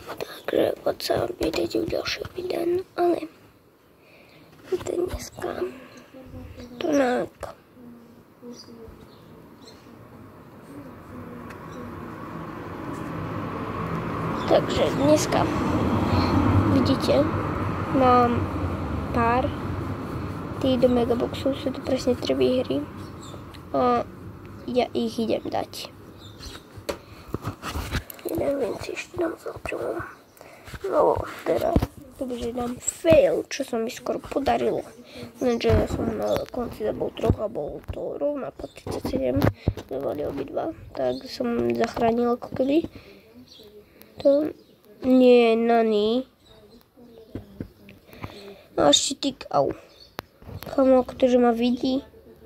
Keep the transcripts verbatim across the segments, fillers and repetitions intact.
Takže poď sa vidieť v ďalších videách, ale dneska to nak. Takže dneska vidíte, mám pár tých do Megaboxu, sú to presne tri výhry a ja ich idem dať. Neviem si ešte dám zaprvom. No teraz takže dám fail, čo sa mi skoro podarilo. Lenže ja som na konci zabol troch a bol to rovnako tridsaťsedem, dávali obidva, tak som zachránil ako keby. To nie je Nani. A ešte tik, au. Kamo, ktorý ma vidí.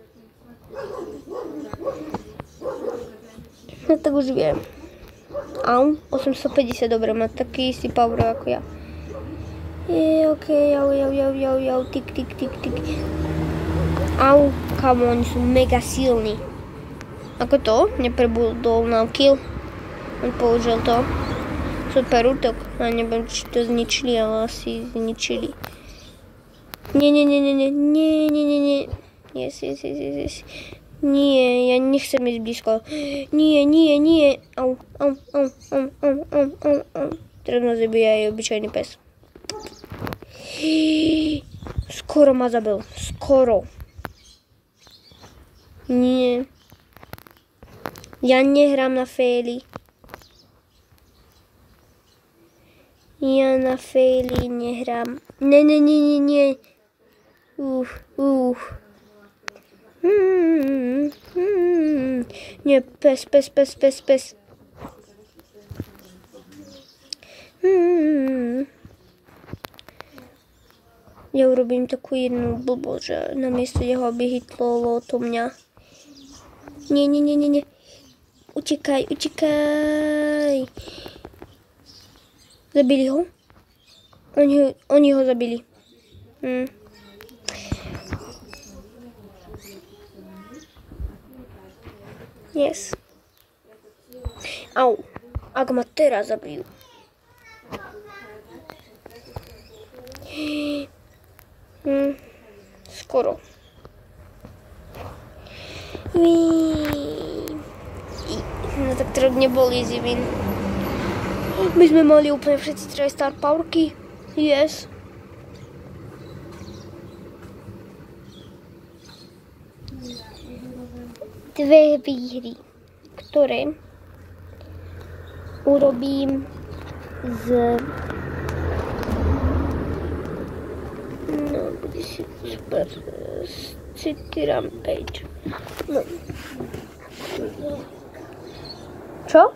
No tak už viem. Au, osemstopäťdesiat, dobre, má taký istý power ako ja. Je, okej, okay, jau, jau, jau, jau, jau, tik, tik, tik, tik. Au, kamo, oni sú mega silní. Ako to? Neprebudol na kill. On použil to. Super útok. Ja neviem, či to zničili, ale asi zničili. Nie, nie, nie, nie, nie, nie, nie, nie, nie. Yes, yes, yes, yes, yes. Nie, ja nechcem ísť blízko. Nie, nie, nie. Au, au, au, au, au, au, au, au. Teraz ma zabíja aj obyčajný pes. Skoro ma zabil. Skoro. Nie. Ja nehrám na faily. Ja na faily nehrám. Ne, ne, ne, ne, ne. Uf, uf. Hmm, hmm. Nie, pes, pes, pes, pes, pes. Hmm. Ja urobím takú jednu blbosť, že namiesto jeho by hitlo to mňa. Nie, nie, nie, nie, nie. Utekaj, utekaj. Zabili ho? Oni ho, oni ho zabili. Hm. Yes. Au. Ak ma teraz zabijú. Hm. Skoro. No tak to nebol easy win. My sme mali úplne všetci tri star powerky. Yes. Dve výhry, ktoré urobím z... No, bude si super. City Rampage. No. Čo?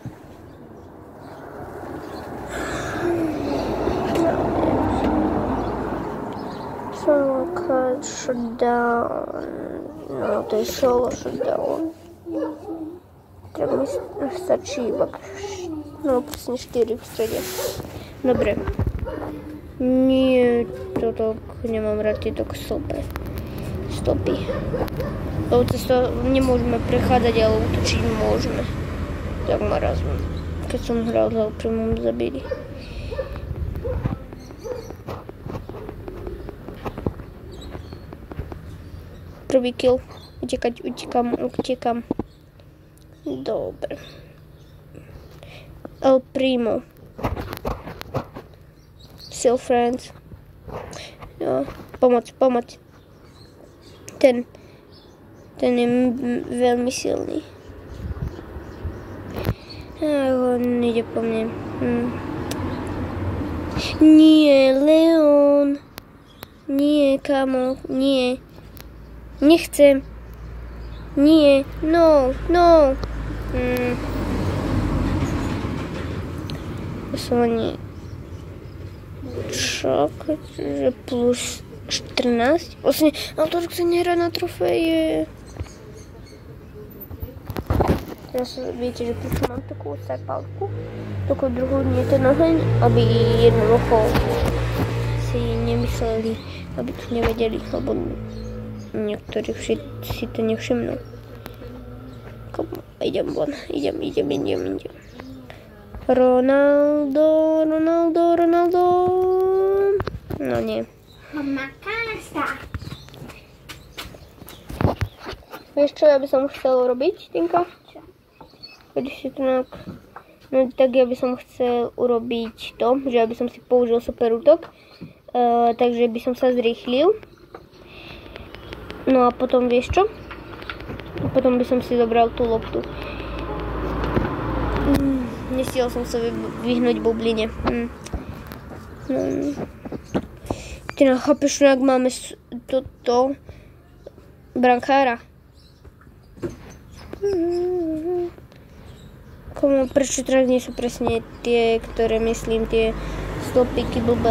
Solo card shutdown. No, to je solo shutdown. Tak mi stačí iba, no presne štyri v strede. Dobre. Nie, toto nemám rád tieto stopy. Stopy. Lebo to nemôžeme prechádzať, ale útočiť môžeme. Tak ma raz, keď som hral za úprimom, zabili. Prvý kill. Utekať, utekam, utekam. Dobre. El Primo. Still friends. No, pomoc, pomoc. Ten. Ten je veľmi silný. A on ide po mne. Hm. Nie, Leon. Nie, kamo, nie. Nechcem. Nie, no, no. Hmm. To som ani... Šok, že plus štrnásť. Vlastne, ale to sa nehrá na trofeje. Teraz viete, že tu mám takú starpálku. Takú druhú nie ten oheň, aby jednoducho si nemysleli, aby to nevedeli, lebo niektorí si to nevšimnú. Idem von, idem, idem, idem, idem. Ronaldo, Ronaldo, Ronaldo. No nie. Mama kasa. Vieš čo, ja by som chcel robiť, Tinka? Keď si to nejak... No tak ja by som chcel urobiť to, že ja by som si použil super útok. Uh, takže by som sa zrýchlil. No a potom vieš čo? Potom by som si zobral tú loptu. Mm, nestiel som sa vyhnúť bubline. Mm. No. Ty no, chápeš, jak máme toto brankára. Mm. Komu, prečo teraz nie sú presne tie, ktoré myslím, tie stĺpiky blbe.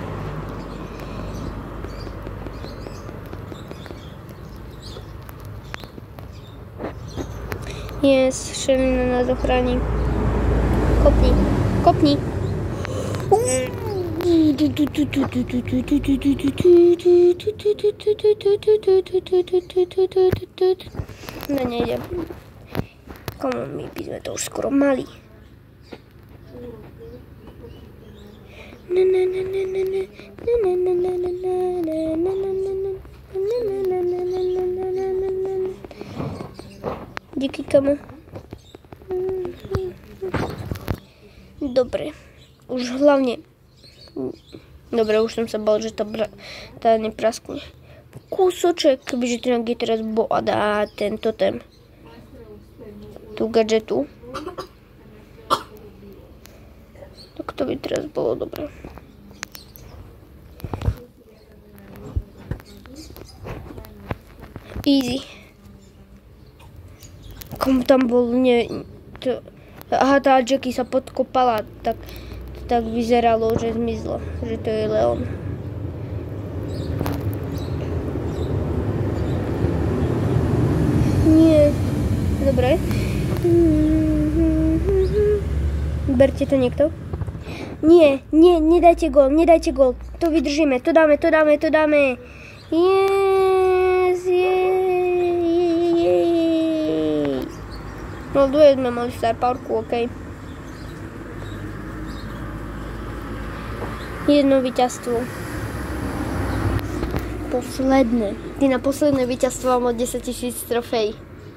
Yes, Šelina nás ochráni. Kopni, kopni. No nejde. Komu, my by sme to už skoro mali. Díky, kamo. Dobre. Už hlavne... Dobre, už som sa bal, že tá, bra... tá nepraskne. Kúsoček, kebyže to je teraz boada tento ten. Tú gadžetu. Tak to by teraz bolo dobré. Easy. Komu tam bol, ne... To, aha, tá Jackie sa podkopala, tak, tak vyzeralo, že zmizlo, že to je Leon. Nie. Dobre. Berte to niekto. Nie, nie, nedajte gól, nedajte gól. To vydržíme, to dáme, to dáme, to dáme. Yes, jej. No, dvoje sme mali star powerku, okej. Jedno víťazstvo. Posledné. Ty na posledné víťazstvo mám od desaťtisíc trofej.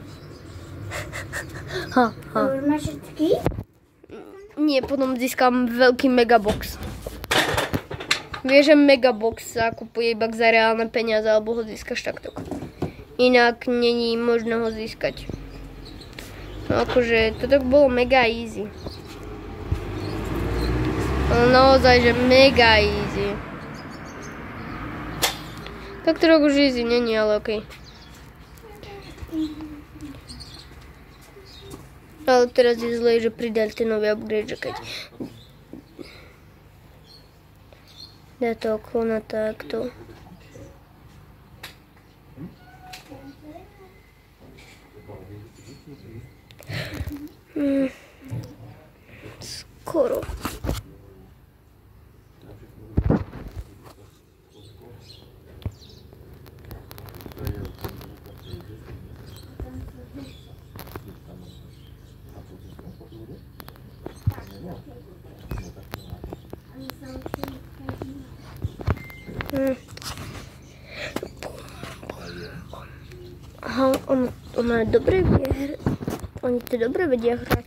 Ha, ha. Máš všetky? Nie, potom získam veľký megabox. Vieš, že megabox sa kupuje iba za reálne peniaze, alebo ho získaš takto. Inak není možné ho získať. No akože, toto bolo mega easy. Naozaj, že mega easy. Tak to už easy není, ale okej. Ale teraz je zlé, že pridali ten nový upgrade, že keď dá to okolo na takto. Hmm. Skoro. Hmm. Aha, on, ona dobre vie, oni to dobre vedia hrať.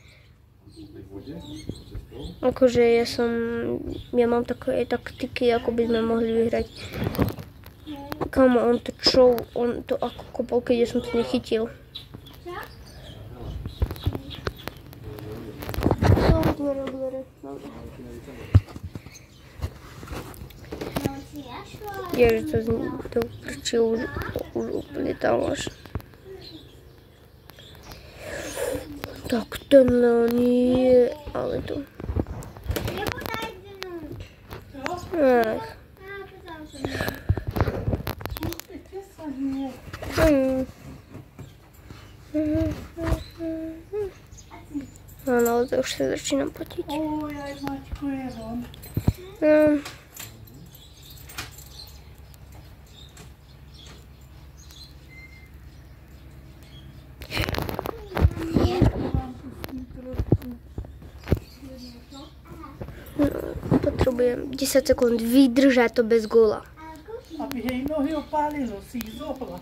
Akože ja som, ja mám také taktiky, ako by sme mohli vyhrať. Kamo, on to čo, on to ako kopol, keď ja som to nechytil. Je, že to, to prčí už, už úplne tam až. Tak tenhle nie, ale to... Ach. Hmm. No naozaj už sa začínam potiť. Hmm. No, potrebujem desať sekúnd vydržať to bez góla. Aby jej nohy opálilo, si ich zohla.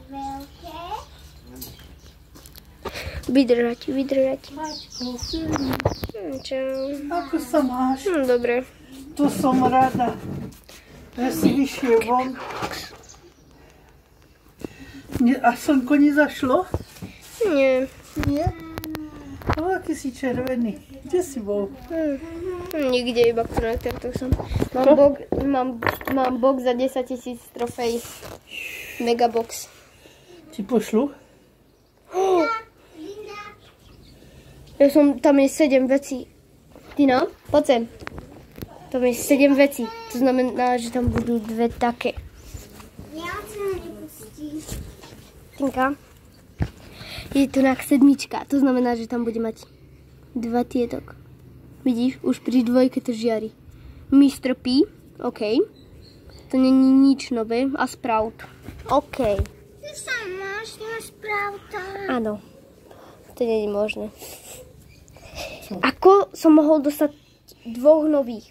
Vydržať, vydržať. Mačko, Hm, čau. ako sa máš? Hm, dobre. To som rada, že si vyšiel von. Nie, a slnko nezašlo? Nie. Nie? No, aký si červený. Kde si bol? Hm. Nikde, iba na to som. Mám bok, mám, mám bok za desať tisíc trofej. Megabox. Ti pošlu? Ja som, tam je sedem vecí. Tina, poď sem. Tam je sedem vecí. To znamená, že tam budú dve také. Ja sa nepustím. Tinka. Je tu nak sedmička. To znamená, že tam bude mať dva tietok. Vidíš, už pri dvojke to žiari. mister P, OK. To není nič nové. A Sprout. OK. Ty sa máš na Sprouta. Áno. To není možné. Ako som mohol dostať dvoch nových?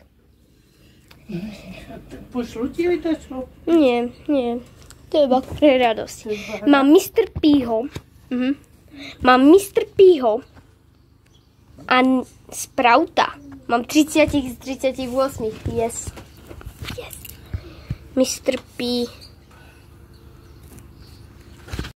Pošlu ti aj dačo? Nie, nie. To je iba pre radosť. Mám mister P-ho. Mhm. Mám mister P-ho. A n- Sprouta. Mám tridsať z tridsaťosem. Yes. Yes. mister P.